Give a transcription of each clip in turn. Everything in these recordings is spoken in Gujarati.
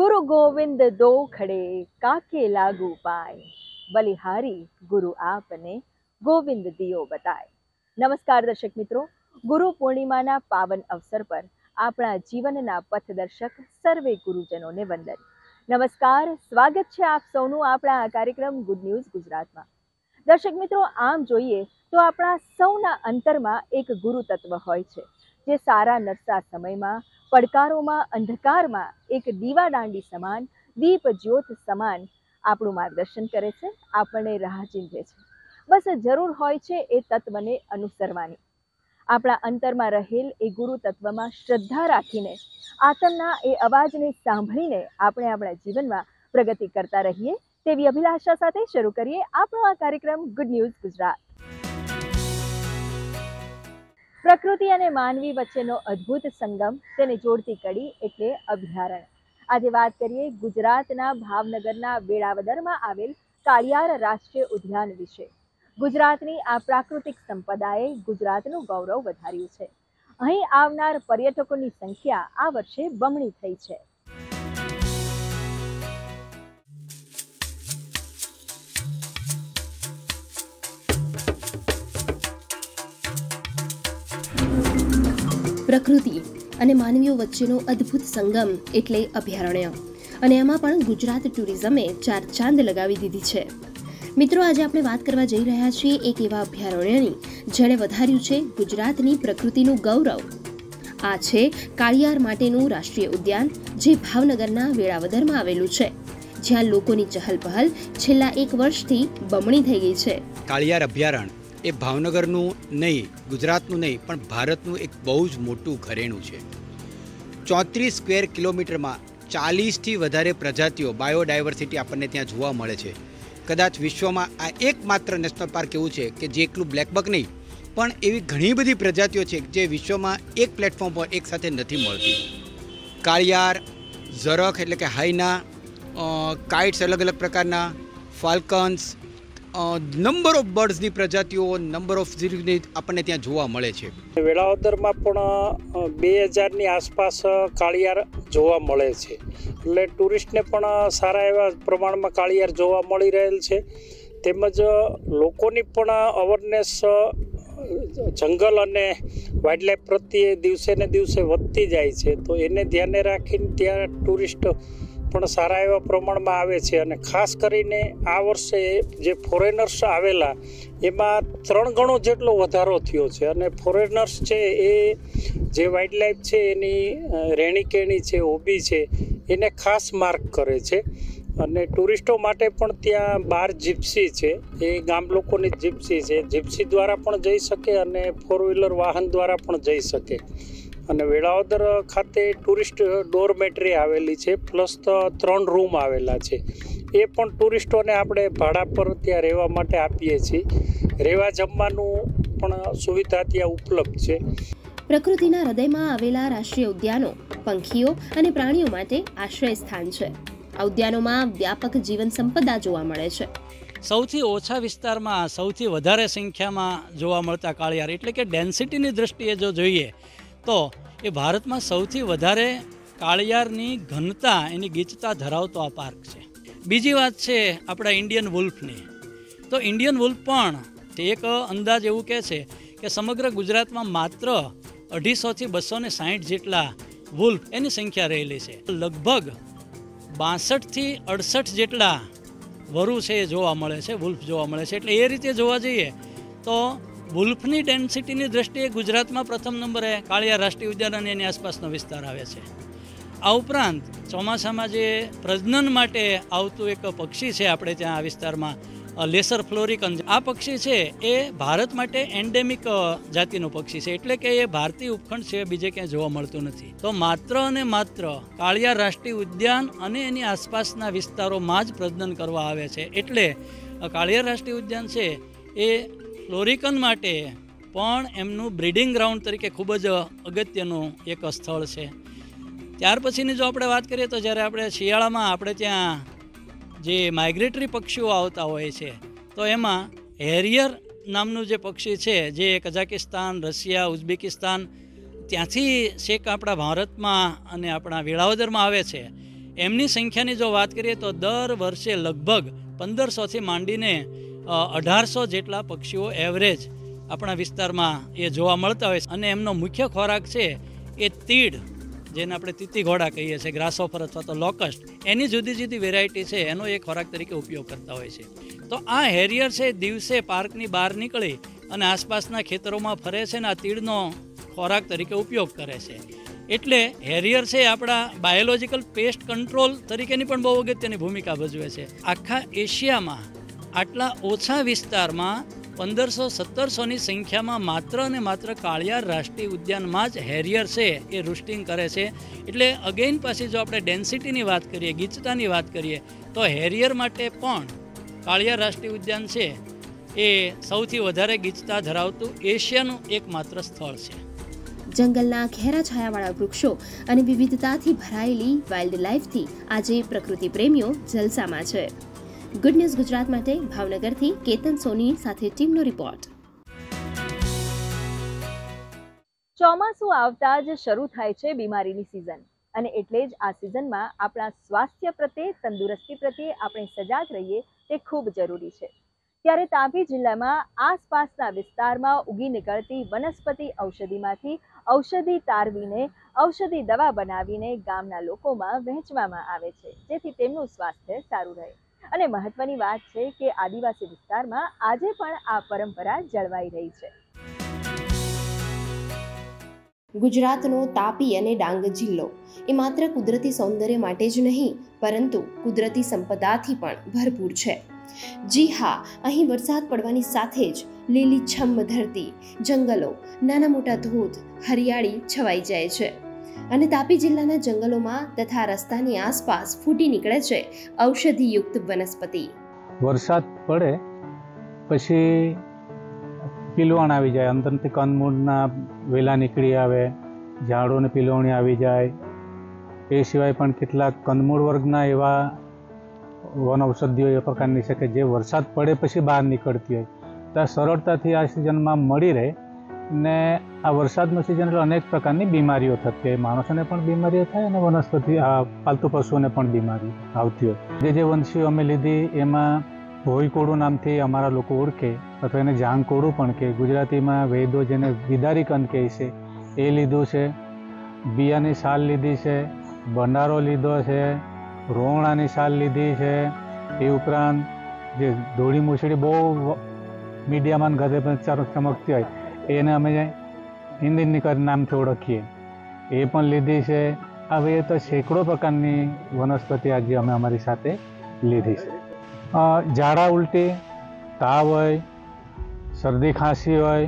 गुरु गोविंद दो खड़े काके लागू पाए, बलिहारी गुरु आपने गोविंद दियो बताए। नमस्कार दर्शक मित्रों, गुरु पूर्णिमाना पावन अवसर पर આપણા જીવનના પથદર્શક સર્વે ગુરુજનોને વંદન। નમસ્કાર, સ્વાગત છે આપ સૌનું આપણા આ કાર્યક્રમ ગુડ ન્યૂઝ ગુજરાતમાં। દર્શક મિત્રો, આમ જોઈએ તો આપણા સૌના અંતરમાં એક ગુરુ તત્વ હોય છે, જે સારા નરસા સમયમાં, પડકારોમાં, અંધકારમાં એક દીવા દાંડી સમાન, દીપ જ્યોત સમાન આપણું માર્ગદર્શન કરે છે, આપણને રાહ ચીંધે છે। બસ જરૂર હોય છે એ તત્વને અનુસરવાની। આપણા અંતરમાં રહેલ એ ગુરુ તત્વમાં શ્રદ્ધા રાખીને, આત્મના એ અવાજને સાંભળીને આપણે આપણા જીવનમાં પ્રગતિ કરતા રહીએ તેવી અભિલાષા સાથે શરૂ કરીએ આપણો આ કાર્યક્રમ ગુડ ન્યૂઝ ગુજરાત। પ્રકૃતિ અને માનવી વચ્ચેનો અદ્ભુત સંગમ, તેને જોડતી કડી એટલે અભયારણ્ય। આજે વાત કરીએ ગુજરાતના ભાવનગરના વેળાવદરમાં આવેલ કાળિયાર રાષ્ટ્રીય ઉદ્યાન વિશે। ગુજરાતની આ પ્રાકૃતિક સંપદાએ ગુજરાતનું ગૌરવ વધાર્યું છે। અહીં આવનાર પર્યટકોની સંખ્યા આ વર્ષે બમણી થઈ છે। પ્રકૃતિ અને માનવીઓ વચ્ચેનો અદ્ભુત સંગમ એટલે અભયારણ્ય, અને એમાં પણ ગુજરાત ટુરિઝમે ચાર ચાંદ લગાવી દીધી છે। મિત્રો, આજે આપણે વાત કરવા જઈ રહ્યા છીએ એક એવા અભયારણ્યની જેણે વધાર્યું છે ગુજરાતની પ્રકૃતિનું ગૌરવ। આ છે કાળિયાર માટેનું રાષ્ટ્રીય ઉદ્યાન, જે ભાવનગરના વેળાવદરમાં આવેલું છે, જ્યાં લોકોની ચહલપહલ છેલ્લા 1 વર્ષથી બમણી થઈ ગઈ છે। કાળિયાર અભયારણ્ય એ ભાવનગરનું નહીં, ગુજરાતનું નહીં, પણ ભારતનું એક બહુ જ મોટું ઘરેણું છે। 34 સ્ક્વેર કિલોમીટરમાં 40થી વધારે પ્રજાતિઓ, બાયોડાયવર્સિટી આપણને ત્યાં જોવા મળે છે। કદાચ વિશ્વમાં આ એકમાત્ર નેશનલ પાર્ક એવું છે કે જે એકલું બ્લેકબક નહીં, પણ એવી ઘણી બધી પ્રજાતિઓ છે જે વિશ્વમાં એક પ્લેટફોર્મ પર એક સાથે નથી મળતી। કાળિયાર, ઝરખ એટલે કે હાઈના, કાઇટ્સ અલગ અલગ પ્રકારના, ફાલ્કન્સ, નંબર ઓફ બર્ડ્સની પ્રજાતિઓ, નંબર ઓફ ઝીરની આપણને ત્યાં જોવા મળે છે। વેળાવદરમાં પણ 2000ની આસપાસ કાળિયાર જોવા મળે છે, એટલે ટુરિસ્ટને પણ સારા એવા પ્રમાણમાં કાળિયાર જોવા મળી રહેલ છે। તેમજ લોકોની પણ અવેરનેસ જંગલ અને વાઇલ્ડલાઇફ પ્રત્યે દિવસે ને દિવસે વધતી જાય છે, તો એને ધ્યાને રાખીને ત્યાં ટુરિસ્ટ પણ સારા એવા પ્રમાણમાં આવે છે। અને ખાસ કરીને આ વર્ષે જે ફોરેનર્સ આવેલા એમાં 3 ગણો જેટલો વધારો થયો છે। અને ફોરેનર્સ છે એ જે વાઇલ્ડલાઇફ છે, એની રહેણીકહેણી છે, હોબી છે, એને ખાસ માર્ક કરે છે। અને ટુરિસ્ટો માટે પણ ત્યાં 12 જીપ્સી છે, એ ગામ લોકોની જીપ્સી છે, જીપ્સી દ્વારા પણ જઈ શકે અને 4 વ્હીલર વાહન દ્વારા પણ જઈ શકે। અને વેળાવદર ખાતે ટુરિસ્ટ ડોરમેટરી આવેલી છે, પ્લસ 3 રૂમ આવેલા છે, એ પણ ટુરિસ્ટોને આપણે ભાડા પર ત્યાં રહેવા માટે આપીએ છીએ। રહેવા જમવાનું પણ સુવિધા ત્યાં ઉપલબ્ધ છે। પ્રકૃતિના હૃદયમાં આવેલા રાષ્ટ્રીય ઉદ્યાનો પંખીઓ અને પ્રાણીઓ માટે આશ્રય સ્થાન છે। આ ઉદ્યાનોમાં વ્યાપક જીવન સંપદા જોવા મળે છે। સૌથી ઓછા વિસ્તારમાં સૌથી વધારે સંખ્યામાં જોવા મળતા કાળિયાર એટલે કે ડેન્સિટીની દૃષ્ટિએ જો જોઈએ તો એ ભારતમાં સૌથી વધારે કાળિયારની ઘનતા, એની ગીચતા ધરાવતો આ પાર્ક છે। બીજી વાત છે આપણા ઇન્ડિયન વુલ્ફની, તો ઇન્ડિયન વુલ્ફ પણ તે એક અંદાજ એવું કહે છે કે સમગ્ર ગુજરાતમાં માત્ર 250થી 260 જેટલા વુલ્ફ એની સંખ્યા રહેલી છે। લગભગ 62થી 68 જેટલા વરુ છે એ જોવા મળે છે, વુલ્ફ જોવા મળે છે। એટલે એ રીતે જોવા જઈએ તો વુલ્ફની ડેન્સિટીની દ્રષ્ટિએ ગુજરાતમાં પ્રથમ નંબરે કાળિયાર રાષ્ટ્રીય ઉદ્યાન અને એની આસપાસનો વિસ્તાર આવે છે। આ ઉપરાંત ચોમાસામાં જે પ્રજનન માટે આવતું એક પક્ષી છે આપણે ત્યાં આ વિસ્તારમાં, લેસર ફ્લોરિકન, આ પક્ષી છે એ ભારત માટે એન્ડેમિક જાતિનું પક્ષી છે, એટલે કે એ ભારતીય ઉપખંડ છે, બીજે ક્યાંય જોવા મળતું નથી। તો માત્ર અને માત્ર કાળિયાર રાષ્ટ્રીય ઉદ્યાન અને એની આસપાસના વિસ્તારોમાં જ પ્રજનન કરવા આવે છે। એટલે કાળિયાર રાષ્ટ્રીય ઉદ્યાન છે એ ફ્લોરિકન માટે પણ એમનું બ્રીડિંગ ગ્રાઉન્ડ તરીકે ખૂબ જ અગત્યનું એક સ્થળ છે। ત્યાર પછીની જો આપણે વાત કરીએ તો જ્યારે આપણે શિયાળામાં આપણે ત્યાં જે માઇગ્રેટરી પક્ષીઓ આવતા હોય છે, તો એમાં હેરિયર નામનું જે પક્ષી છે, જે કઝાકિસ્તાન, રશિયા, ઉઝબેકિસ્તાન ત્યાંથી છેક આપણા ભારતમાં અને આપણા વેળાવદરમાં આવે છે, એમની સંખ્યાની જો વાત કરીએ તો દર વર્ષે લગભગ 1500થી માંડીને 1800 જેટલા પક્ષીઓ એવરેજ આપણા વિસ્તારમાં એ જોવા મળતા હોય છે. અને એમનો મુખ્ય ખોરાક છે એ તીડ, જેને આપણે તીતી ઘોડા કહીએ છીએ, ગ્રાસહોફર અથવા તો લોકસ્ટ, એની જુદી જુદી વેરાયટી છે એનો એ ખોરાક તરીકે ઉપયોગ કરતા હોય છે. તો આ હેરિયર છે દિવસે પાર્કની બહાર નીકળી અને આસપાસના ખેતરોમાં ફરે છે અને આ તીડનો ખોરાક તરીકે ઉપયોગ કરે છે. એટલે હેરિયર છે આપણા બાયોલોજિકલ પેસ્ટ કંટ્રોલ તરીકેની પણ બહુ અગત્યની ભૂમિકા ભજવે છે. આખા એશિયામાં આટલા ઓછા વિસ્તારમાં 1500-1700ની સંખ્યામાં માત્ર અને માત્ર કાળિયાર રાષ્ટ્રીય ઉદ્યાનમાં જ હેરિયર છે એ રૂસ્ટિંગ કરે છે. એટલે અગેઇન પાછી જો આપણે ડેન્સિટીની વાત કરીએ, ગીચતાની વાત કરીએ, તો હેરિયર માટે પણ કાળિયાર રાષ્ટ્રીય ઉદ્યાન છે એ સૌથી વધારે ગીચતા ધરાવતું એશિયાનું એકમાત્ર સ્થળ છે. જંગલના ઘેરા છાયાવાળા વૃક્ષો અને વિવિધતાથી ભરાયેલી વાઇલ્ડ લાઈફથી આજે પ્રકૃતિ પ્રેમીઓ જલસામાં છે. ગુડ ન્યૂઝ ગુજરાત માટે ભાવનગરથી કેતન સોની સાથે ટીમનો રિપોર્ટ. ચોમાસું આવતા જ શરૂ થાય છે બીમારીની સિઝન, અને એટલે જ આ સિઝનમાં આપણા સ્વાસ્થ્ય પ્રત્યે, તંદુરસ્તી પ્રત્યે આપણે સજાગ રહીએ તે ખૂબ જરૂરી છે. ત્યારે તાપી જિલ્લામાં આસપાસના વિસ્તારમાં ઉગી નીકળતી વનસ્પતિ ઔષધિમાંથી ઔષધિ તારવીને ઔષધિ દવા બનાવીને ગામના લોકોમાં વહેંચવામાં આવે છે, જેથી તેમનું સ્વાસ્થ્ય સારું રહે. અને મહત્વની વાત છે કે આદિવાસી વિસ્તારમાં આજે પણ આ પરંપરા જળવાઈ રહી છે. ગુજરાતનો તાપી અને ડાંગ જિલ્લો એ માત્ર કુદરતી સૌંદર્ય માટે જ નહીં, પરંતુ કુદરતી સંપદાથી પણ ભરપૂર છે. જી હા, અહીં વરસાદ પડવાની સાથે જ લીલીછમ ધરતી, જંગલો, નાના મોટા ધોધ, હરિયાળી છવાઈ જાય છે. અને તાપી જિલ્લાના જંગલોમાં તથા રસ્તાની આસપાસ ફૂટી નીકળે છે ઔષધિયુક્ત વનસ્પતિ. વરસાદ પડે પછી પીલવણ આવી જાય, અંદરથી કંદમૂળના વેલા નીકળી આવે, ઝાડોને પીલવણી આવી જાય. એ સિવાય પણ કેટલાક કંદમૂળ વર્ગના એવા વન ઔષધિઓ એ પ્રકારની છે કે જે વરસાદ પડે પછી બહાર નીકળતી હોય, તો સરળતાથી આ સિઝનમાં મળી રહે. ને આ વરસાદનો સિઝન એટલે અનેક પ્રકારની બીમારીઓ થતી હોય, માણસોને પણ બીમારીઓ થાય અને વનસ્પતિ પાલતુ પશુઓને પણ બીમારી આવતી હોય. જે વંશીઓ અમે લીધી એમાં ભોયકોડું નામથી અમારા લોકો ઓળખે, અથવા એને જાંગકોડું પણ કહે. ગુજરાતીમાં વૈદો જેને વિદારી કંદ કહે છે એ લીધું છે. બિયાની સાલ લીધી છે, ભંડારો લીધો છે, રોવણાની સાલ લીધી છે. એ ઉપરાંત જે ધોળી મૂછડી બહુ મીડિયામાં ગધે પણ ચમકતી હોય એને અમે હિન્દીની નામથી ઓળખીએ, એ પણ લીધી છે. હવે તો સેંકડો પ્રકારની વનસ્પતિ આજે અમે અમારી સાથે લીધી છે. ઝાડા ઉલટી, તાવ હોય, શરદી ખાંસી હોય,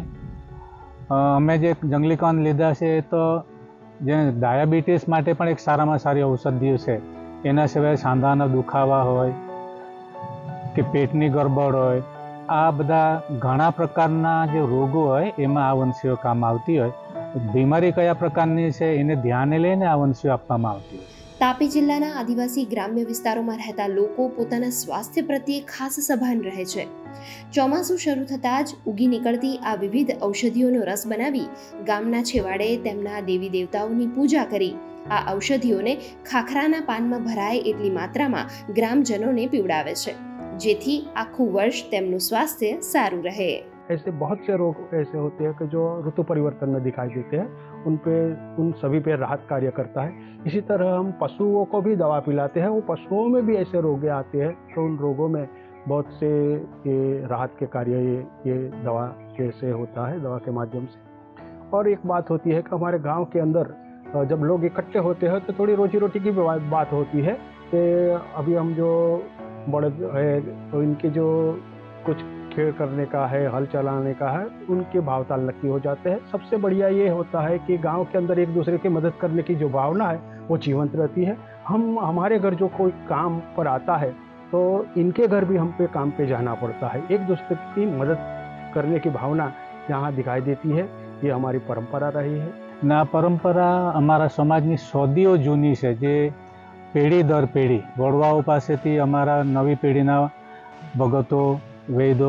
અમે જે જંગલી કંદ લીધા છે એ તો જે ડાયાબિટીસ માટે પણ એક સારામાં સારી ઔષધિ છે. એના સિવાય સાંધાના દુખાવા હોય કે પેટની ગરબડ હોય, આ બધા ઘણા પ્રકારના જે રોગો હોય એમાં આ વંશીઓ કામ આવતી હોય. બીમારી કયા પ્રકારની છે એને ધ્યાને લઈને આ વંશીઓ આપવામાં આવતી હોય. તાપી જિલ્લાના આદિવાસી ગ્રામ્ય વિસ્તારોમાં રહેતા લોકો પોતાના સ્વાસ્થ્ય પ્રત્યે ખાસ સભાન રહે છે. ચોમાસું શરૂ થતાં જ ઉગી નીકળતી આ વિવિધ ઔષધિઓનો રસ બનાવી ગામના છેવાડે તેમના દેવી દેવતાઓની પૂજા કરી આ ઔષધિઓને ખાખરાના પાનમાં ભરાય એટલી માત્રામાં ગ્રામજનોને પીવડાવે છે, જેથી આખું વર્ષ તેમનું સ્વાસ્થ્ય સારું રહે. ऐसे बहुत से रोग ऐसे होते हैं कि जो ऋतु परिवर्तन में दिखाई देते हैं, उन सभी पे राहत कार्य करता है. इसी तरह हम पशुओं को भी दवा पिलाते हैं. वो पशुओं में भी ऐसे रोग आते हैं तो उन रोगों में बहुत से ये राहत के कार्य ये दवा से होता है, दवा के माध्यम से. और एक बात होती है कि हमारे गांव के अंदर जब लोग इकट्ठे होते हैं तो थोड़ी रोजी रोटी की बात होती है कि अभी हम जो बड़द है तो इनके जो कुछ खेल करने का है, हल चलाने का है, उनके भावताल नक्की हो जाते हैं. सबसे बढ़िया ये होता है कि गांव के अंदर एक दूसरे की मदद करने की जो भावना है वो जीवंत रहती है. हमारे घर जो कोई काम पर आता है तो इनके घर भी हम पे काम पे जाना पड़ता है. एक दूसरे की मदद करने की भावना यहाँ दिखाई देती है. ये हमारी परंपरा रही है. ને આ પરંપરા અમારા સમાજની સદીઓ જૂની છે, જે પેઢી દર પેઢી વડવાઓ પાસેથી અમારા નવી પેઢીના ભગતો, વૈદો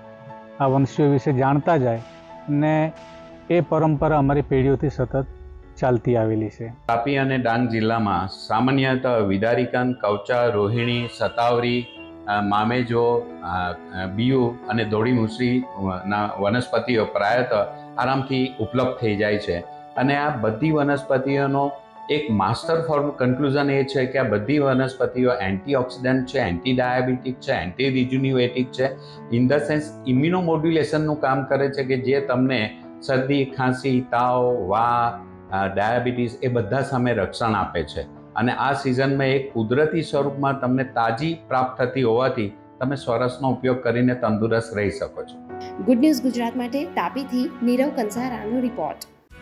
આ વંશીઓ વિશે જાણતા જાય ને એ પરંપરા અમારી પેઢીઓથી સતત ચાલતી આવેલી છે. તાપી અને ડાંગ જિલ્લામાં સામાન્યતઃ વિદારીકન, કવચા, રોહિણી, સતાવરી, મામેજો, બીયુ અને દોડી મૂસળીના વનસ્પતિઓ પ્રાયતઃ આરામથી ઉપલબ્ધ થઈ જાય છે. અને આ બધી વનસ્પતિઓનો એક માસ્ટર ફોર્મ કન્ક્લુઝન એ છે કે આ બધી વનસ્પતિઓ એન્ટીઓક્સિડન્ટ છે, એન્ટી ડાયાબિટીક છે, એન્ટી રિજ્યુનેટિક છે. ઇન ધ સેન્સ ઇમ્યુનોમોડ્યુલેશનનું કામ કરે છે કે જે તમને શરદી, ખાંસી, તાવ, ડાયાબિટીસ એ બધા સામે રક્ષણ આપે છે. અને આ સિઝનમાં એક કુદરતી સ્વરૂપમાં તમને તાજી પ્રાપ્ત થતી હોવાથી તમે સરસનો ઉપયોગ કરીને તંદુરસ્ત રહી શકો છો. ગુડ ન્યૂઝ ગુજરાત માટે તાપીથી નીરવ કંસારાનો રિપોર્ટ.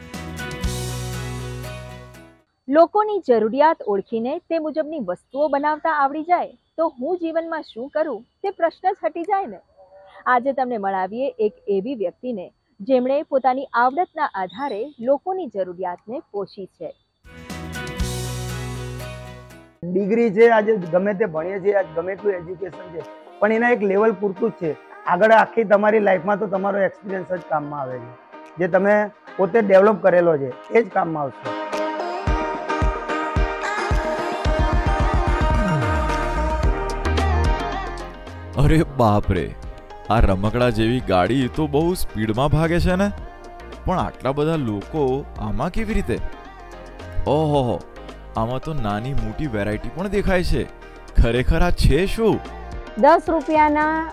લોકોની જરૂરિયાત ઓળખીને તે મુજબની વસ્તુઓ બનાવતા આવડી જાય તો હું જીવનમાં શું કરું તે પ્રશ્ન જ હટી જાય ને. આજે તમને મળાવીએ એક એવી વ્યક્તિને જેમણે પોતાની આવડતના આધારે લોકોની જરૂરિયાતને પોષી છે. ડિગ્રી છે, આજે ગમે તે ભણીએ છીએ, આજ ગમે તેટલું એજ્યુકેશન છે, પણ એના એક લેવલ પૂરતું જ છે. આગળ આખી તમારી લાઈફમાં તો તમારો એક્સપિરિયન્સ જ કામમાં આવે છે. જે તમે પોતે ડેવલપ કરેલો છે એ જ કામમાં આવશે. અરે બાપ રે, આ રમકડા જેવી ગાડી તો બહુ સ્પીડમાં ભાગે છે ને, પણ આટલા બધા લોકો આમાં કેવી રીતે? ઓહો, આમાં તો નાની મોટી વેરાયટી પણ દેખાય છે. ખરેખર આ છે શું? 10 રૂપિયાના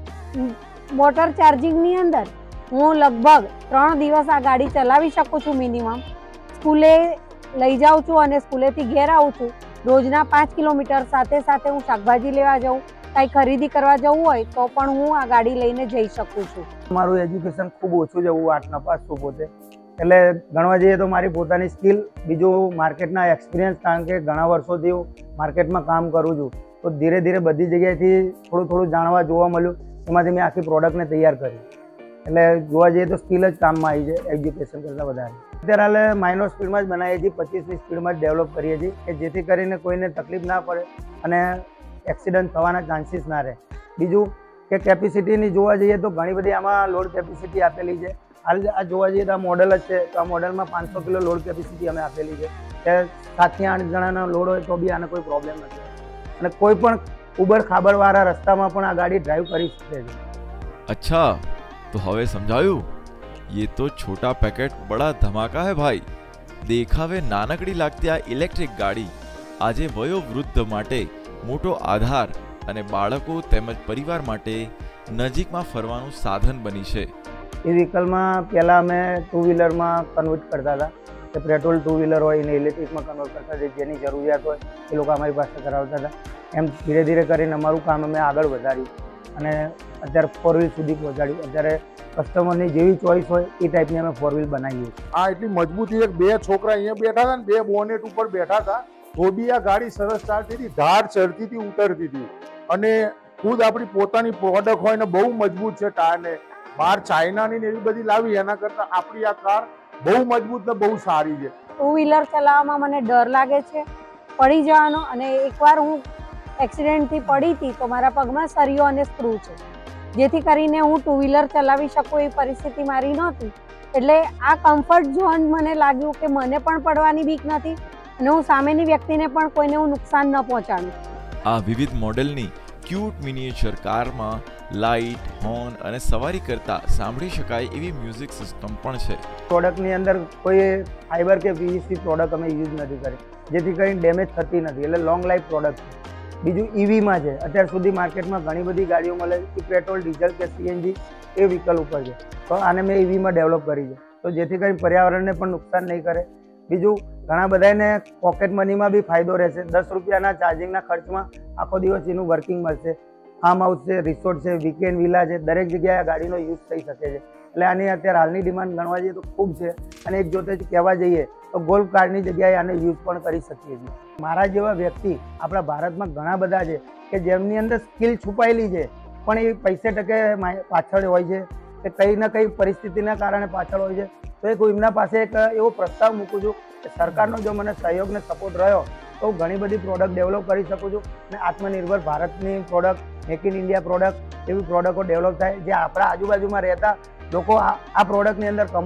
મોટર ચાર્જિંગની અંદર હું લગભગ 3 દિવસ આ ગાડી ચલાવી શકું છું. મિનિમમ સ્કૂલે લઈ જાઉં છું અને સ્કૂલેથી ઘેર આવું છું. રોજના 5 કિલોમીટર. સાથે સાથે હું શાકભાજી લેવા જાઉં, કાંઈ ખરીદી કરવા જવું હોય તો પણ હું આ ગાડી લઈને જઈ શકું છું. મારું એજ્યુકેશન ખૂબ ઓછું છે, હું 8 નપાસ છું પોતે. એટલે ગણવા જઈએ તો મારી પોતાની સ્કિલ, બીજું માર્કેટના એક્સપિરિયન્સ, કારણ કે ઘણા વર્ષોથી હું માર્કેટમાં કામ કરું છું, તો ધીરે ધીરે બધી જગ્યાએથી થોડું જાણવા જોવા મળ્યું. એમાંથી મેં આખી પ્રોડક્ટને તૈયાર કરી. એટલે જોવા જઈએ તો સ્કિલ જ કામમાં આવી છે એજ્યુકેશન કરતાં વધારે. અત્યારે હાલ માઇનોર સ્પીડમાં જ બનાવીએ છીએ, 25ની સ્પીડમાં જ ડેવલપ કરીએ છીએ કે જેથી કરીને કોઈને તકલીફ ના પડે અને એક્સિડન્ટ થવાના ચાન્સીસ ના રહે. બીજું કે કેપેસિટીની જોવા જઈએ તો ઘણી બધી આમાં લોડ કેપેસિટી આપેલી છે. હાલ આ જોવા જઈએ તો આ મોડલ જ છે, તો આ મોડલમાં 500 કિલો લોડ કેપેસિટી અમે આપેલી છે કે 7 થી 8 જણાનો લોડ હોય તો બી આને કોઈ પ્રોબ્લેમ નથી. અને કોઈ પણ ઉબડ ખાબડવાળા રસ્તામાં પણ આ ગાડી ડ્રાઈવ કરી શકે છે. અચ્છા, તો હવે સમજાયું. ये तो छोटा पैकेट बड़ा धमाका है भाई. देखावे नानकड़ी लागती આ ઇલેક્ટ્રિક ગાડી આજે વયોવૃદ્ધ માટે મોટો આધાર અને બાળકો તેમજ પરિવાર માટે નજીકમાં ફરવાનું સાધન બની છે. એ વ્હીકલમાં પહેલાં અમે 2 વ્હીલરમાં કન્વર્ટ કરતા હતા કે પેટ્રોલ 2 વ્હીલર હોય એને ઇલેક્ટ્રિકમાં કન્વર્ટ કરતા હતા. જેની જરૂરિયાત હોય એ લોકો અમારી પાસે કરાવતા હતા. એમ ધીરે ધીરે કરીને અમારું કામ અમે આગળ વધાર્યું અને અત્યારે 4 વ્હીલ સુધી પહોંચાડ્યું. અત્યારે કસ્ટમરની જેવી ચોઈસ હોય એ ટાઈપની અમે 4 વ્હીલ બનાવીએ છીએ. આ એટલી મજબૂતી, એક 2 છોકરા અહીંયા બેઠા હતા ને 2 બોનેટ ઉપર બેઠા હતા, તો બી આ ગાડી સરસ ચાલતી હતી, ધાર ચડતી હતી, ઉતરતી હતી. અને ખુદ આપણી પોતાની પ્રોડક્ટ હોય ને બહુ મજબૂત છે ટાયરને. બહાર ચાઇનાની ને એવી બધી લાવી એના કરતાં આપણી આ કાર બહુ મજબૂત ને બહુ સારી છે. 2 વ્હીલર ચલાવવામાં મને ડર લાગે છે પડી જવાનો, અને એકવાર હું એક્સિડન્ટથી પડી હતી તો મારા પગમાં સરિયો અને સ્ક્રૂ છે, જેથી કરીને હું 2 વ્હીલર ચલાવી શકું એવી પરિસ્થિતિ મારી નહોતી. એટલે આ કમ્ફર્ટ ઝોન મને લાગ્યું કે મને પણ પડવાની બીક નથી અને હું સામેની વ્યક્તિને પણ કોઈને હું નુકસાન ન પહોંચાડું. આ વિવિધ મોડેલની ક્યુટ મિનિએચર કારમાં લાઇટ, હોર્ન અને સવારી કરતા સાંભળી શકાય એવી મ્યુઝિક સિસ્ટમ પણ છે. પ્રોડક્ટની અંદર કોઈ ફાઈબર કે પીવીસી પ્રોડક્ટ અમે યુઝ નથી કરી, જેથી કરીને ડેમેજ થતી નથી. એટલે લોંગ લાઈફ પ્રોડક્ટ છે. બીજું ઈવીમાં છે. અત્યાર સુધી માર્કેટમાં ઘણી બધી ગાડીઓ મળે છે પેટ્રોલ, ડીઝલ કે સીએનજી એ વ્હીકલ ઉપર છે, તો આને મેં ઈવીમાં ડેવલપ કરી છે, તો જેથી કરીને પર્યાવરણને પણ નુકસાન નહીં કરે. બીજું ઘણા બધાને પોકેટ મનીમાં બી ફાયદો રહેશે. 10 રૂપિયાના ચાર્જિંગના ખર્ચમાં આખો દિવસ એનું વર્કિંગ મળશે. ફાર્મ હાઉસ છે, રિસોર્ટ છે, વીકેન્ડ વિલા છે, દરેક જગ્યાએ આ ગાડીનો યુઝ થઈ શકે છે. એટલે આની અત્યારે હાલની ડિમાન્ડ ગણવા જઈએ તો ખૂબ છે. અને એક જોતે કહેવા જઈએ તો ગોલ્ફ કાર્ડની જગ્યાએ આને યુઝ પણ કરી શકીએ છીએ. મારા જેવા વ્યક્તિ આપણા ભારતમાં ઘણા બધા છે કે જેમની અંદર સ્કિલ છુપાયેલી છે, પણ એ પૈસે ટકે પાછળ હોય છે કે કંઈ ના કંઈ પરિસ્થિતિના કારણે પાછળ હોય છે. તો એક એમના પાસે એક એવો પ્રસ્તાવ મૂકું છું કે સરકારનો જો મને સહયોગ ને સપોર્ટ રહ્યો તો હું ઘણી બધી પ્રોડક્ટ ડેવલપ કરી શકું છું અને આત્મનિર્ભર ભારતની product, make in India product એવી પ્રોડક્ટો ડેવલપ થાય જે આપણા આજુબાજુમાં રહેતા લોકો આ પ્રોડક્ટની અંદર કમાય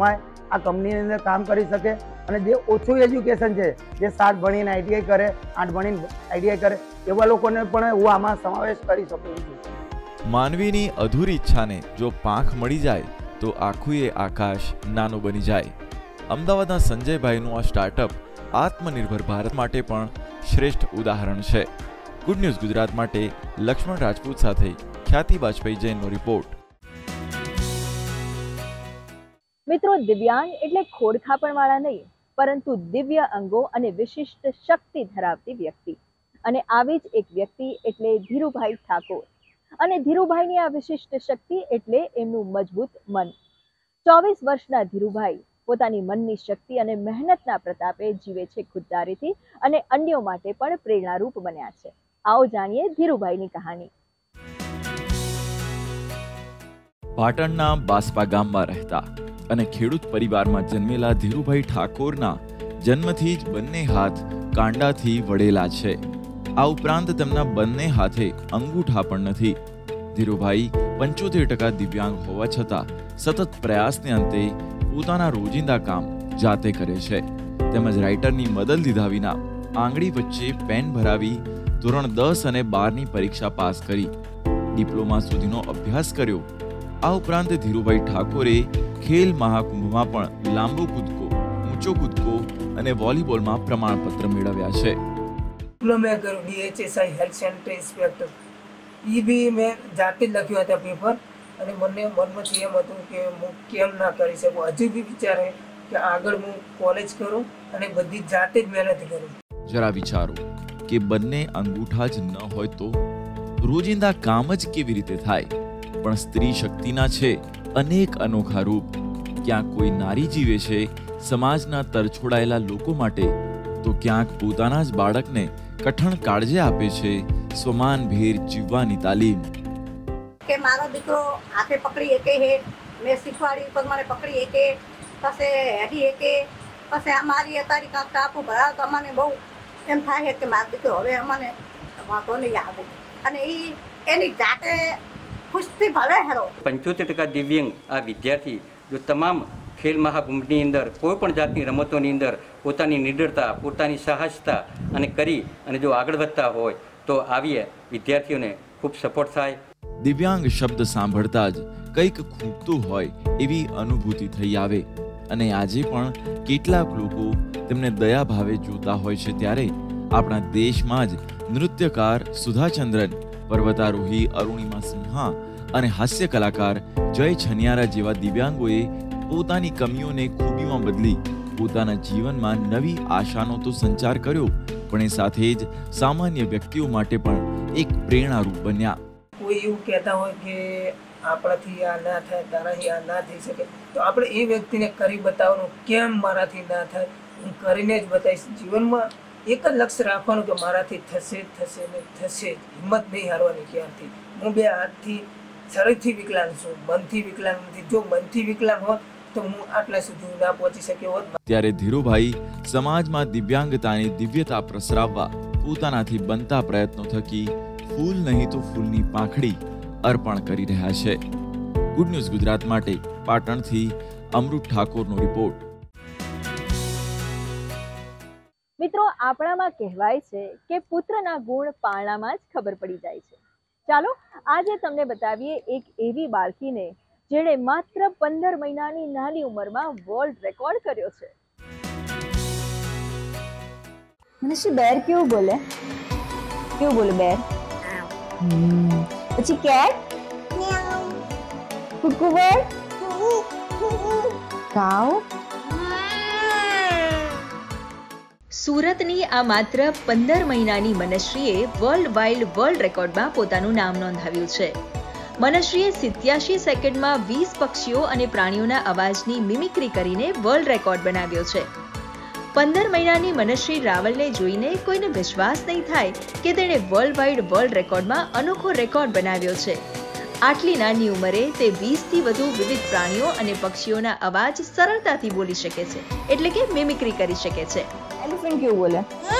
આ કંપનીની અંદર કામ કરી શકે અને જે ઓછું એજ્યુકેશન છે, જે 7 ભણીને આઈટીઆઈ કરે, 8 ભણીને આઈટીઆઈ કરે, એવા લોકોને પણ હું આમાં સમાવેશ કરી શકું છું. માનવીની અધૂરી ઈચ્છાને જો પાંખ મળી જાય તો આખું એ આકાશ નાનું બની જાય. અમદાવાદના સંજયભાઈનું આ સ્ટાર્ટઅપ આત્મનિર્ભર ભારત માટે પણ શ્રેષ્ઠ ઉદાહરણ છે. ગુડ ન્યૂઝ ગુજરાત માટે લક્ષ્મણ રાજપૂત સાથે ખ્યાતિ બાજપેયી જૈનનો રિપોર્ટ. મિત્રો, દિવ્યાંગ એટલે ખોડખાપણવાળા નહીં, પરંતુ દિવ્ય અંગો અને વિશિષ્ટ શક્તિ ધરાવતી વ્યક્તિ. અને આવી જ એક વ્યક્તિ એટલે ધીરુભાઈ ઠાકોર. અને ધીરુભાઈની આ વિશિષ્ટ શક્તિ એટલે એમનું મજબૂત મન. 24 વર્ષના ધીરુભાઈ પોતાની મનની શક્તિ અને મહેનતના પ્રતાપે જીવે છે ખુદદારીથી અને અન્યો માટે પણ પ્રેરણારૂપ બન્યા છે. આવો જાણીએ ધીરુભાઈની કહાની. પાટણના બાસ્પા ગામમાં રહેતા અને ખેડૂત પરિવારમાં જન્મેલા ધીરુભાઈ ઠાકોરના જન્મથી જ બંને હાથ કાંડાથી વળેલા છે. આ ઉપરાંત તેમના બંને હાથે અંગૂઠા પણ નથી. ધીરુભાઈ 75% દિવ્યાંગ હોવા છતાં સતત પ્રયાસને અંતે પોતાના રોજિંદા કામ જાતે કરે છે. તેમજ રાઇટરની મદદ લીધા વિના આંગળી વચ્ચે પેન ભરાવી ધોરણ 10 અને 12ની પરીક્ષા પાસ કરી ડિપ્લોમા સુધીનો અભ્યાસ કર્યો. આ ઉપરાંત ધીરુભાઈ ઠાકોરે ખેલ મહાકુંભમાં પણ લાંબો કૂદકો, ઊંચો કૂદકો અને વોલીબોલમાં પ્રમાણપત્ર મેળવ્યા છે. મેં કર્યું DHSI હેલ્થ સેન્ટર ઇન્સ્પેક્ટર. એ બી મેં જાતે જ લખ્યું હતા પેપર અને મને મનમાંથી એમ હતું કે હું કેમ ના કરી શકું. હજુ બી વિચારે કે આગળ હું કોલેજ કરું અને બધી જાતે જ મહેનત કરું. જરા વિચારો કે બંને અંગૂઠા જ ન હોય તો રોજિંદા કામ જ કેવી રીતે થાય? પણ સ્ત્રી શક્તિના છે અનેક અનોખા રૂપ. ક્યાંક કોઈ નારી જીવે છે સમાજના તરછોડાયેલા લોકો માટે, તો ક્યાંક પોતાના જ બાળકને કઠણ કાળજે આપે છે સ્વમાનભેર જીવવાની તાલીમ. કે મારો દીકરો હાથે પકડી એકે હે, મેં શીખવાડી પર મને પકડી એકે, પછી હેડી એકે, પછી અમારી અત્યારે કાંક ટાપુ ભરાવ તો અમને બહુ એમ થાય કે મારો દીકરો હવે અમને વાંધો નહીં આવે. અને એની જાતે ખુશથી ભલે હેરો. 75% દિવ્યાંગ આ વિદ્યાર્થી જો તમામ ખેલ મહાકુંભની અંદર કોઈ પણ જાતની રમતોની અંદર પોતાની નિડરતા, પોતાની સાહસતા અને કરી અને જો આગળ વધતા હોય તો આવી વિદ્યાર્થીઓને ખૂબ સપોર્ટ થાય. દિવ્યાંગ શબ્દ સાંભળતા જ કંઈક ખૂટતું હોય એવી અનુભૂતિ થઈ આવે. અને આજે પણ કેટલાક લોકો તેમને દયા ભાવે જોતા હોય છે. ત્યારે આપણા દેશમાં જ નૃત્યકાર સુધાચંદ્રન, પર્વતારોહી અરુણિમા સિન્હા અને હાસ્ય કલાકાર જય છનિયારા જેવા દિવ્યાંગોએ પોતાની કમીઓને ખૂબીમાં બદલી પોતાના જીવનમાં નવી આશાનો તો સંચાર કર્યો, પણ એ સાથે જ સામાન્ય વ્યક્તિઓ માટે પણ એક પ્રેરણારૂપ બન્યા. કોઈ એવું કહેતા હોય કે આપણાથી આ ના થાય, તારાથી આ ના થઈ શકે, તો આપણે એ વ્યક્તિને કરી બતાવવાનું, કેમ મારાથી ના થાય, હું કરીને જ બતાવીશ. જીવનમાં એક જ લક્ષ્ય રાખવાનું કે મારાથી થશે જ થશે ને થશે જ. હિંમત નહીં હારવાની ક્યારથી. હું 2 હાથથી શરીરથી વિકલાંગ છું, મનથી વિકલાંગ નથી. જો મનથી વિકલાંગ હોત તો હું આટલા સુધી ના પહોંચી શક્યો હોત. ત્યારે ધીરુભાઈ સમાજમાં દિવ્યાંગતાની દિવ્યતા પ્રસરાવવા પોતાનાથી બનતા પ્રયત્નો થકી ફૂલ નહીં તો ફૂલની પાંખડી અર્પણ કરી રહ્યા છે. ગુડ ન્યૂઝ ગુજરાત માટે પાટણથી અમૃત ઠાકોરનો રિપોર્ટ. મિત્રો, આપણામાં કહેવાય છે કે પુત્રના ગુણ પારણામાં જ ખબર પડી જાય છે. ચાલો આજે તમને બતાવીએ એક એવી બાળકીને જેણે માત્ર 15 મહિનાની નાની ઉંમરમાં વર્લ્ડ રેકોર્ડ કર્યો છે. મનીષી, બેર કેવું બોલે? કેવું બોલે બેર? પછી કેટ, કુકુ બર્ડ, કાઉ. સુરતની આ માત્ર 15 મહિનાની મનશ્રીએ વર્લ્ડ વાઇલ્ડ વર્લ્ડ રેકોર્ડમાં પોતાનું નામ નોંધાવ્યું છે. મનશ્રીએ 87 સેકન્ડમાં 20 પક્ષીઓ અને પ્રાણીઓના અવાજની મિમિક્રી કરીને વર્લ્ડ રેકોર્ડ બનાવ્યો છે. 15 મહિનાની મનશ્રી રાવલને જોઈને કોઈને વિશ્વાસ નહીં થાય કે તેણે વર્લ્ડ વાઇડ વર્લ્ડ રેકોર્ડમાં અનોખો રેકોર્ડ બનાવ્યો છે. આટલી નાની ઉંમરે તે 20થી વધુ વિવિધ પ્રાણીઓ અને પક્ષીઓના અવાજ સરળતાથી બોલી શકે છે, એટલે કે મિમિક્રી કરી શકે છે. એલિફન્ટ કેવું બોલે?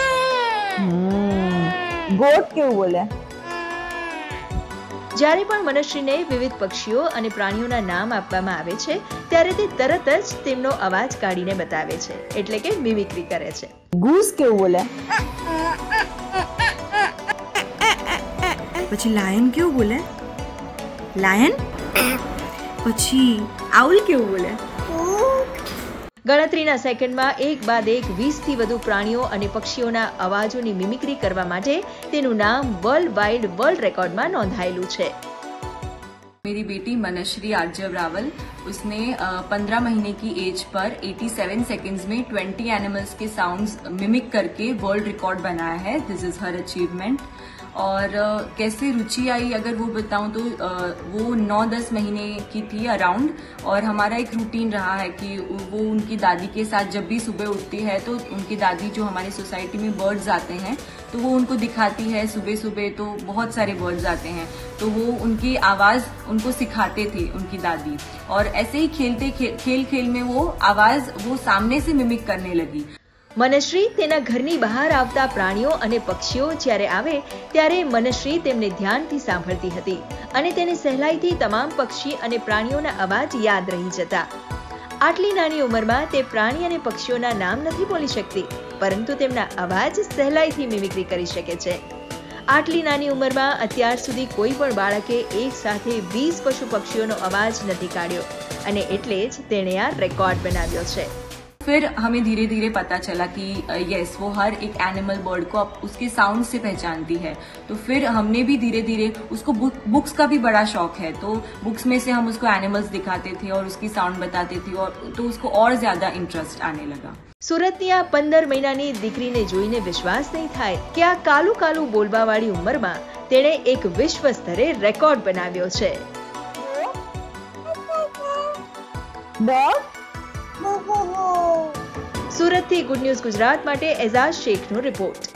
ગોટ કેવું બોલે? જ્યારે પણ મનશ્રીને વિવિધ પક્ષીઓ અને પ્રાણીઓના નામ આપવામાં આવે છે ત્યારે તે તરત જ તેમનો અવાજ કાઢીને બતાવે છે, એટલે કે મિમિક્રી કરે છે. ગૂસ કેવું બોલે? પછી લાયન કેવું બોલે? લાયન. પછી આઉલ કેવું બોલે? ગણતરીના સેકન્ડમાં એક બાદ એક 20 થી વધુ પ્રાણીઓ અને પક્ષીઓના અવાજોની મિમિક્રી કરવા માટે તેનું નામ વર્લ્ડ વાઇડ વર્લ્ડ રેકોર્ડમાં નોંધાયેલું છે. मेरी बेटी मनश्री आर्जव रावल, उसने 15 महीने की एज पर 87 सेकंड्स में 20 एनिमल्स के साउंड्स मिमिक करके वर्ल्ड रिकॉर्ड बनाया है. This is her achievement. और कैसे रुचि आई अगर वो बताऊं तो वो 9-10 महीने की थी अराउंड, और हमारा एक रूटीन रहा है कि वो उनकी दादी के साथ जब भी सुबह उठती है तो उनकी दादी जो हमारी सोसाइटी में बर्ड्स आते हैं तो वो उनको दिखाती है. सुबह सुबह तो बहुत सारे बर्ड्स आते हैं तो वो उनकी आवाज़ उनको सिखाते थे उनकी दादी, और ऐसे ही खेल में वो आवाज़ वो सामने से मिमिक करने लगी. मनश्री તેના ઘરની બહાર આવતા પ્રાણીઓ અને પક્ષીઓ જ્યારે આવે ત્યારે મનશ્રી તેમને ધ્યાનથી સાંભળતી હતી અને તેને સહેલાઈથી તમામ પક્ષી અને પ્રાણીઓના અવાજ યાદ રહી જતા. આટલી નાની ઉંમરમાં તે પ્રાણી અને પક્ષીઓના નામ નથી બોલી શકતી, પરંતુ તેમના અવાજ સહેલાઈથી મિમિક્રી કરી શકે છે. આટલી નાની ઉંમરમાં અત્યાર સુધી કોઈ પણ બાળકે એક સાથે 20 પશુ પક્ષીઓનો અવાજ નથી કાઢ્યો અને એટલે જ તેણે આ રેકોર્ડ બનાવ્યો છે. फिर हमें धीरे धीरे पता चला कि यस वो हर एक एनिमल बर्ड को उसके साउंड से पहचानती है. तो फिर हमने भी धीरे धीरे उसको बुक्स का भी बड़ा शौक है, तो बुक्स में से हम उसको एनिमल्स दिखाते थे और उसकी साउंड बताते थे, और तो उसको और ज्यादा इंटरेस्ट आने लगा. સુરતની આ 15 મહિનાની દીકરીને જોઈને વિશ્વાસ નહીં થાય કે આ કાલું કાલું બોલવાવાળી ઉંમરમાં તેણે એક વિશ્વ સ્તરે રેકોર્ડ બનાવ્યો છે. સુરતથી ગુડ ન્યૂઝ ગુજરાત માટે એઝાઝ શેખનો રિપોર્ટ.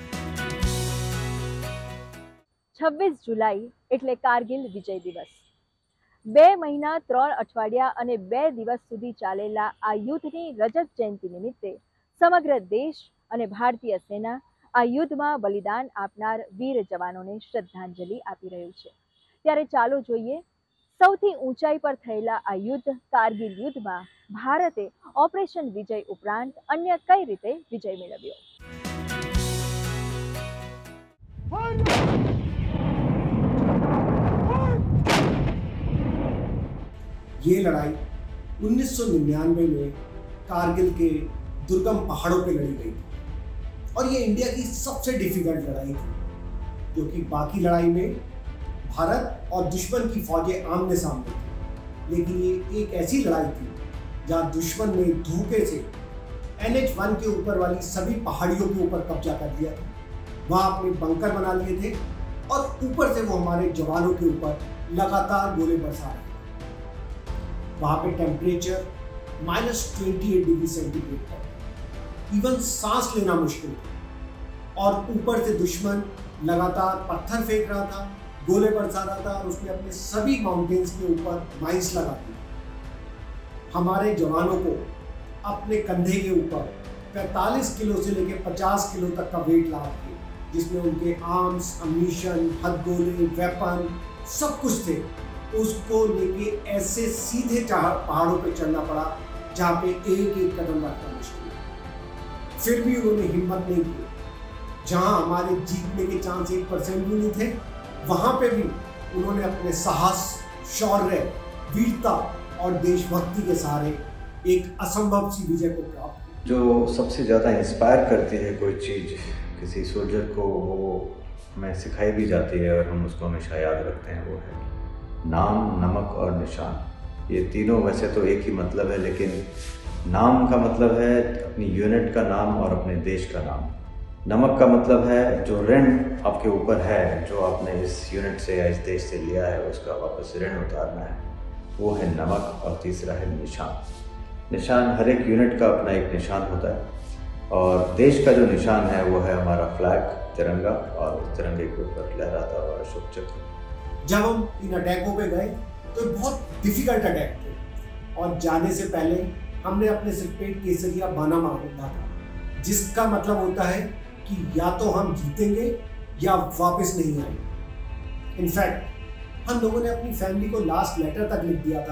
26 જુલાઈ એટલે કારગિલ વિજય દિવસ. 2 મહિના 3 અઠવાડિયા અને 2 દિવસ સુધી ચાલેલા આ યુદ્ધની રજત જયંતિ નિમિત્તે સમગ્ર દેશ અને ભારતીય સેના આ યુદ્ધમાં બલિદાન આપનાર વીર જવાનોને શ્રદ્ધાંજલિ આપી રહ્યું છે. ત્યારે ચાલો જોઈએ સૌથી ઊંચાઈ પર થયેલા આ યુદ્ધ કારગિલ યુદ્ધમાં ભારતે ઓપરેશન વિજય ઉપરાંત અન્ય કઈ રીતે વિજય મેળવ્યો. ये लड़ाई 1999 में कारगिल के दुर्गम पहाड़ों पे लड़ी गई थी और ये इंडिया की सबसे डिफिकल्ट लड़ाई थी, क्योंकि बाकी लड़ाई में भारत और दुश्मन की फौजें आमने सामने थी, लेकिन ये एक ऐसी लड़ाई थी जहाँ दुश्मन ने धोखे से NH-1 के ऊपर वाली सभी पहाड़ियों के ऊपर कब्जा कर लिया था. वहाँ अपने बंकर बना लिए थे और ऊपर से वो हमारे जवानों के ऊपर लगातार गोले बरसा रहे थे. वहाँ पे टेम्परेचर -28 डिग्री सेंटीग्रेड था, इवन सांस लेना मुश्किल था, और ऊपर से दुश्मन लगातार पत्थर फेंक रहा था, गोले बरसा रहा था, और उसने अपने सभी माउंटेन्स के ऊपर माइंस लगा दी. हमारे जवानों को अपने कंधे के ऊपर 45 किलो से लेकर 50 किलो तक का वेट लाद के, जिसमें उनके आर्म्स, अम्यूनिशन, हथगोले, वेपन सब कुछ थे, उसको लेके ऐसे सीधे पहाड़ों पे चढ़ना पड़ा जहाँ पे एक एक कदम रखना मुश्किल है. फिर भी उन्होंने हिम्मत नहीं की. जहाँ हमारे जीतने के चांस 1% भी नहीं थे, वहाँ पे भी उन्होंने अपने साहस, शौर्य, वीरता और देशभक्ति के सहारे एक असंभव सी विजय को प्राप्त किया. जो सबसे ज़्यादा इंस्पायर करती है कोई चीज़ किसी सोल्जर को, वो हमें सिखाई भी जाती है और हम उसको हमेशा याद रखते हैं, वो है नाम, नमक और निशान. ये तीनों वैसे तो एक ही मतलब है, लेकिन नाम का मतलब है अपनी यूनिट का नाम और अपने देश का नाम. नमक का मतलब है जो ऋण आपके ऊपर है, जो आपने इस यूनिट से या इस देश से लिया है, उसका वापस ऋण उतारना है, वो है नमक. और तीसरा है निशान. निशान हर एक यूनिट का अपना एक निशान होता है, और देश का जो निशान है वो है हमारा फ्लैग, तिरंगा, और उस तिरंगे के ऊपर लहराता हुआ अशोक चक्र. जब हम इन अटैकों पे गए तो बहुत डिफिकल्ट अटैक थे, और जाने से पहले हमने अपने सिर पे केसरिया बाना मार रखा था, जिसका मतलब होता है कि या तो हम जीतेंगे या वापस नहीं आएंगे. इनफैक्ट हम लोगों ने अपनी फैमिली को लास्ट लेटर तक लिख दिया था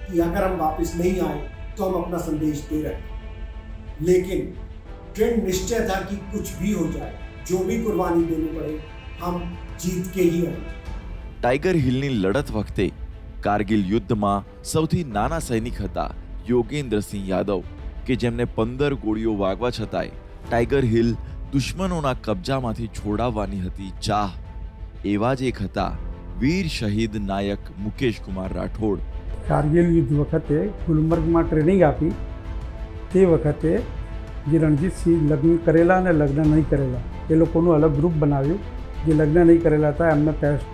कि अगर हम वापस नहीं आए तो हम अपना संदेश दे रहे हैं, लेकिन ट्रेंड निश्चय था कि कुछ भी हो जाए, जो भी कुर्बानी देनी पड़े, हम जीत के ही आए। ટાઈગર હિલની લડત વખતે કારગિલ યુદ્ધમાં સૌથી નાના સૈનિક હતા યોગેન્દ્રસિંહ યાદવ, કે જેમને 15 ગોળીઓ વાગવા છતાંય ટાઈગર હિલ દુશ્મનોના કબજામાંથી છોડાવવાની હતી ચાહ. એવા જ એક હતા વીર શહીદ નાયક મુકેશ કુમાર રાઠોડ. કારગિલ યુદ્ધ વખતે ગુલમર્ગમાં ટ્રેનિંગ આપી તે વખતે જે રણજીતસિંહ લગ્ન કરેલા અને લગ્ન નહીં કરેલા એ લોકોનું અલગ ગ્રુપ બનાવ્યું. જે લગ્ન નહીં કરેલા હતા એમને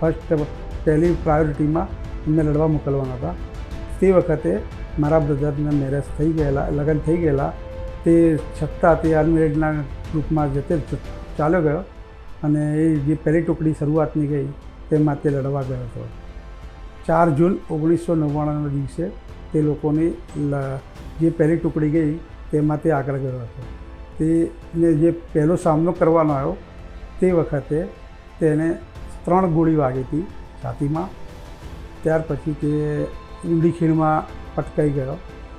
પહેલી પ્રાયોરિટીમાં એમને લડવા મોકલવાના હતા. તે વખતે મારા બ્રધરને મેરેજ થઈ ગયેલા, લગ્ન થઈ ગયેલા, તે છતાં તે અનમેરિડના ગ્રુપમાં જતે ચાલ્યો ગયો અને એ જે પહેલી ટુકડી શરૂઆતની ગઈ તેમાં તે લડવા ગયો હતો. 4 જૂન 1999ના દિવસે તે લોકોની જે પહેલી ટુકડી ગઈ તેમાં તે આગળ ગયો હતો. તેને જે પહેલો સામનો કરવાનો આવ્યો તે વખતે તેને 3 ગોળી વાગી હતી છાતીમાં. ત્યાર પછી તે ઊંડી ખીણમાં પટકાઈ ગયો.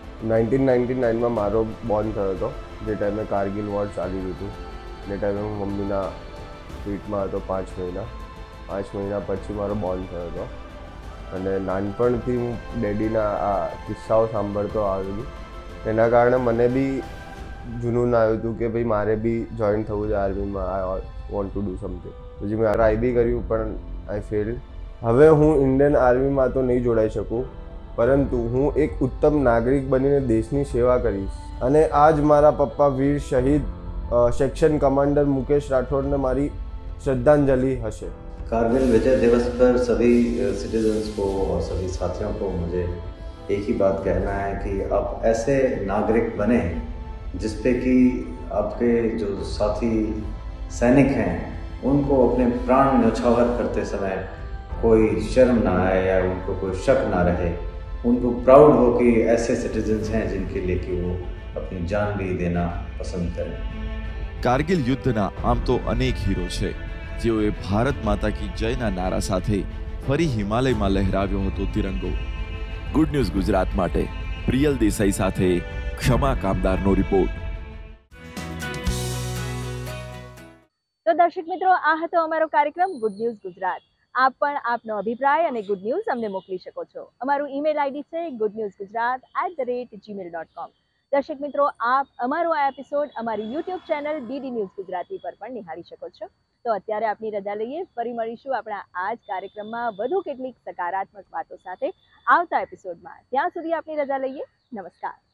1999માં મારો બોર્ન થયો હતો, જે ટાઈમે કારગિલ વોર ચાલી રહ્યું હતું. એ ટાઈમે હું મમ્મીના પેટમાં હતો 5 મહિના. 5 મહિના પછી મારો બોર્ન થયો હતો અને નાનપણથી હું ડેડીના આ કિસ્સાઓ સાંભળતો આવેલું. એના કારણે મને બી જુનૂન આવ્યું હતું કે ભાઈ મારે બી જોઈન થવું છે આર્મીમાં. I want to do something. પછી મેં ટ્રાય બી કર્યું પણ આઈ ફેલ. હવે હું ઇન્ડિયન આર્મીમાં તો નહીં જોડાઈ શકું, પરંતુ હું એક ઉત્તમ નાગરિક બનીને દેશની સેવા કરીશ. અને આજ મારા પપ્પા વીર શહીદ સેક્શન કમાન્ડર मुकेश राठौड़ ने मारी श्रद्धांजलि हशे. कारगिल विजय दिवस पर सभी सिटीजन्स को और सभी साथियों को मुझे एक ही बात कहना है कि आप ऐसे नागरिक बने जिसपे कि आपके जो साथी सैनिक हैं उनको अपने प्राण न्यौछावर करते समय कोई शर्म ना आए या उनको कोई शक ना रहे. उनको प्राउड हो कि ऐसे सिटीजन्स हैं जिनके लिए कि वो अपनी जान भी देना पसंद करें. કારગિલ યુદ્ધના આમ તો અનેક હીરો છે જેઓએ ભારત માતા કી જયના નારા સાથે ફરી હિમાલયમાં લહેરાવ્યો હતો તિરંગો. ગુડ ન્યૂઝ ગુજરાત માટે પ્રિયલ દેસાઈ સાથે ક્ષમા કામદારનો રિપોર્ટ. તો દર્શક મિત્રો, આ હતો અમારો કાર્યક્રમ ગુડ ન્યૂઝ ગુજરાત. આપ પણ આપનો અભિપ્રાય અને ગુડ ન્યૂઝ અમને મોકલી શકો છો. અમારું ઈમેલ આઈડી છે goodnewsgujarat@gmail.com. દર્શક મિત્રો, આપ અમારો આ એપિસોડ અમારી YouTube channel DD News Gujarati પર પણ નિહાળી શકો છો. તો અત્યારે આપની રજા લઈએ. ફરી મળીશું આપણા આ જ કાર્યક્રમમાં વધુ કેટલીક સકારાત્મક વાતો સાથે આવતા એપિસોડમાં. ત્યાં સુધી આપની રજા લઈએ. નમસ્કાર.